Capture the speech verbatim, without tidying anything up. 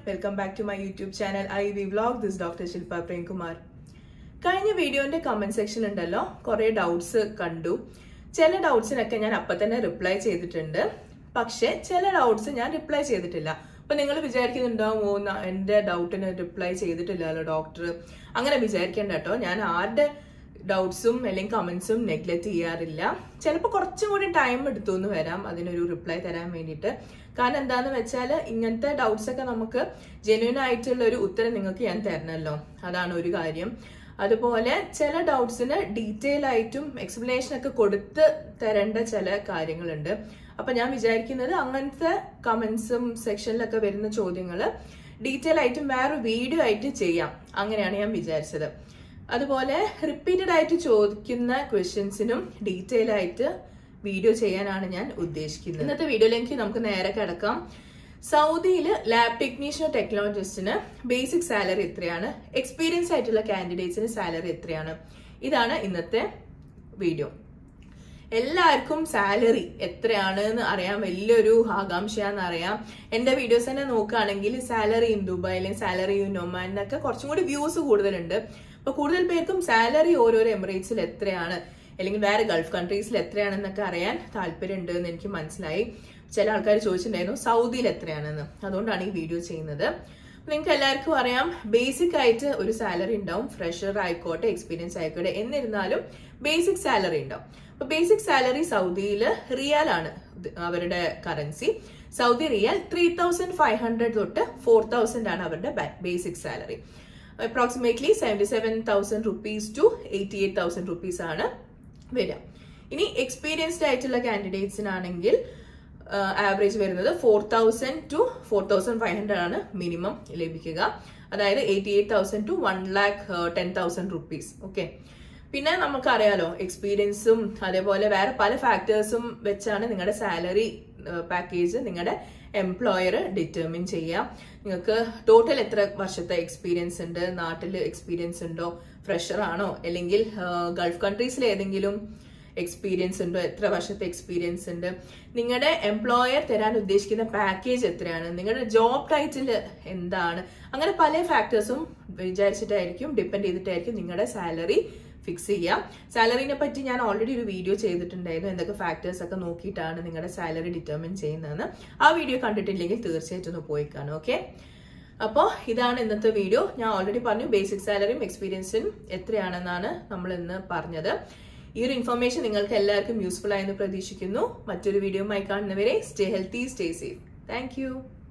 Welcome back to my YouTube channel I V Vlog. This is Doctor Shilpa Prem Kumar. കഴിഞ്ഞ വീഡിയോന്റെ comment section ഉണ്ടല്ലോ കുറേ doubts കണ്ടു. ചില ഡൗട്ട്സിനൊക്കെ ഞാൻ അപ്പം തന്നെ റിപ്ലൈ ചെയ്തിട്ടുണ്ട്. പക്ഷേ ചില ഡൗട്ട്സ് ഞാൻ റിപ്ലൈ ചെയ്തിട്ടില്ല. അപ്പോൾ നിങ്ങൾ വിചാരിക്കുന്നുണ്ടാവും ഓ എൻ്റെ ഡൗട്ടിന് റിപ്ലൈ ചെയ്തിട്ടില്ലല്ലോ ഡോക്ടർ. അങ്ങനെ വിചാരിക്കേണ്ട കേട്ടോ. ഞാൻ ആരുടെ ഡൗട്ട്സും അല്ലെങ്കിൽ കമന്റ്സും നെഗ്ലക്ട് ചെയ്യാറില്ല. ചിലപ്പോൾ കുറച്ചും കൂടി ടൈം എടുത്തു എന്ന് വരാം അതിനൊരു റിപ്ലൈ തരാൻ വേണ്ടിയിട്ട്. കാരണം എന്താന്ന് വെച്ചാൽ ഇങ്ങനത്തെ ഡൗട്ട്സ് ഒക്കെ നമുക്ക് ജെന്യൂൻ ആയിട്ടുള്ള ഒരു ഉത്തരം നിങ്ങൾക്ക് ഞാൻ തരണമല്ലോ, അതാണ് ഒരു കാര്യം. അതുപോലെ ചില ഡൗട്ട്സിന് ഡീറ്റെയിൽ ആയിട്ടും എക്സ്പ്ലനേഷൻ ഒക്കെ കൊടുത്ത് തരേണ്ട ചില കാര്യങ്ങളുണ്ട്. അപ്പൊ ഞാൻ വിചാരിക്കുന്നത് അങ്ങനത്തെ കമന്റ്സും സെക്ഷനിലൊക്കെ വരുന്ന ചോദ്യങ്ങൾ ഡീറ്റെയിൽ ആയിട്ടും വേറെ വീഡിയോ ആയിട്ട് ചെയ്യാം, അങ്ങനെയാണ് ഞാൻ വിചാരിച്ചത്. അതുപോലെ റിപ്പീറ്റഡ് ആയിട്ട് ചോദിക്കുന്ന ക്വസ്റ്റ്യൻസിനും ഡീറ്റെയിൽ ആയിട്ട് വീഡിയോ ചെയ്യാനാണ് ഞാൻ ഉദ്ദേശിക്കുന്നത്. ഇന്നത്തെ വീഡിയോയിലേക്ക് നമുക്ക് നേരെ കിടക്കാം. സൗദിയിൽ ലാബ് ടെക്നീഷ്യൻ ടെക്നോളജിസ്റ്റിന് ബേസിക് സാലറി എത്രയാണ്, എക്സ്പീരിയൻസ് ആയിട്ടുള്ള കാൻഡിഡേറ്റ്സിന് സാലറി എത്രയാണ്, ഇതാണ് ഇന്നത്തെ വീഡിയോ. എല്ലാവർക്കും സാലറി എത്രയാണ് എന്ന് അറിയാൻ വലിയൊരു ആകാംക്ഷയാന്ന് അറിയാം. എന്റെ വീഡിയോസ് തന്നെ നോക്കുകയാണെങ്കിൽ സാലറി ഇൻ ദുബായ് അല്ലെങ്കിൽ സാലറി ഇൻ ഒമാൻ എന്നൊക്കെ കുറച്ചും കൂടി വ്യൂസ് കൂടുതലുണ്ട്. അപ്പൊ കൂടുതൽ പേർക്കും സാലറി ഓരോരോ എമിറേറ്റ്സിൽ എത്രയാണ് അല്ലെങ്കിൽ വേറെ ഗൾഫ് കൺട്രീസിൽ എത്രയാണെന്നൊക്കെ അറിയാൻ താല്പര്യമുണ്ട് എന്ന് എനിക്ക് മനസ്സിലായി. ചില ആൾക്കാർ ചോദിച്ചിട്ടുണ്ടായിരുന്നു സൗദിയിൽ എത്രയാണെന്ന്, അതുകൊണ്ടാണ് ഈ വീഡിയോ ചെയ്യുന്നത്. നിങ്ങൾക്ക് എല്ലാവർക്കും അറിയാം ബേസിക് ആയിട്ട് ഒരു സാലറി ഉണ്ടാവും, ഫ്രഷർ ആയിക്കോട്ടെ എക്സ്പീരിയൻസ് ആയിക്കോട്ടെ, എന്നിരുന്നാലും ബേസിക് സാലറി ഉണ്ടാവും. അപ്പൊ ബേസിക് സാലറി സൗദിയിൽ റിയാൽ ആണ് അവരുടെ currency. Saudi riyal three thousand five hundred തൊട്ട് ഫോർ തൗസൻഡ് ആണ് അവരുടെ basic salary. Approximately seventy seven thousand rupees to eighty eight thousand rupees ആണ് വരിക. ഇനി എക്സ്പീരിയൻസ്ഡ് ആയിട്ടുള്ള കാൻഡിഡേറ്റ്സിനാണെങ്കിൽ ആവറേജ് വരുന്നത് four thousand to four thousand five hundred ആണ് മിനിമം ലഭിക്കുക. അതായത് eighty eight thousand to one lakh ten thousand rupees. Okay, പിന്നെ നമുക്കറിയാലോ എക്സ്പീരിയൻസും അതേപോലെ വേറെ പല ഫാക്ടേഴ്സും വെച്ചാണ് നിങ്ങളുടെ സാലറി പാക്കേജ് നിങ്ങളുടെ എംപ്ലോയർ ഡിറ്റർമിൻ ചെയ്യാം. നിങ്ങൾക്ക് ടോട്ടൽ എത്ര വർഷത്തെ എക്സ്പീരിയൻസ് ഉണ്ട്, നാട്ടിൽ എക്സ്പീരിയൻസ് ഉണ്ടോ, ഫ്രഷർ ആണോ, അല്ലെങ്കിൽ ഗൾഫ് കൺട്രീസിൽ ഏതെങ്കിലും എക്സ്പീരിയൻസ് ഉണ്ടോ, എത്ര വർഷത്തെ എക്സ്പീരിയൻസ് ഉണ്ട്, നിങ്ങളുടെ എംപ്ലോയർ തരാൻ ഉദ്ദേശിക്കുന്ന പാക്കേജ് എത്രയാണ്, നിങ്ങളുടെ ജോബ് ടൈറ്റിൽ എന്താണ്, അങ്ങനെ പല ഫാക്ടേഴ്സും വിചാരിച്ചിട്ടായിരിക്കും ഡിപ്പെൻഡ് ചെയ്തിട്ടായിരിക്കും നിങ്ങളുടെ സാലറി ഫിക്സ് ചെയ്യാം. സാലറിനെ പറ്റി ഞാൻ ഓൾറെഡി ഒരു വീഡിയോ ചെയ്തിട്ടുണ്ടായിരുന്നു, എന്തൊക്കെ ഫാക്ടേഴ്സ് ഒക്കെ നോക്കിയിട്ടാണ് നിങ്ങളുടെ സാലറി ഡിറ്റർമിൻ ചെയ്യുന്നതെന്ന്. ആ വീഡിയോ കണ്ടിട്ടില്ലെങ്കിൽ തീർച്ചയായിട്ടും ഒന്ന് പോയി കാണും. ഓക്കെ, അപ്പോൾ ഇതാണ് ഇന്നത്തെ വീഡിയോ. ഞാൻ ഓൾറെഡി പറഞ്ഞു ബേസിക് സാലറിയും എക്സ്പീരിയൻസും എത്രയാണെന്നാണ് നമ്മൾ ഇന്ന് പറഞ്ഞത്. ഈ ഒരു ഇൻഫർമേഷൻ നിങ്ങൾക്ക് എല്ലാവർക്കും യൂസ്ഫുൾ ആയെന്ന് പ്രതീക്ഷിക്കുന്നു. മറ്റൊരു വീഡിയോയുമായി കാണുന്നവരെ stay healthy, stay safe. Thank U.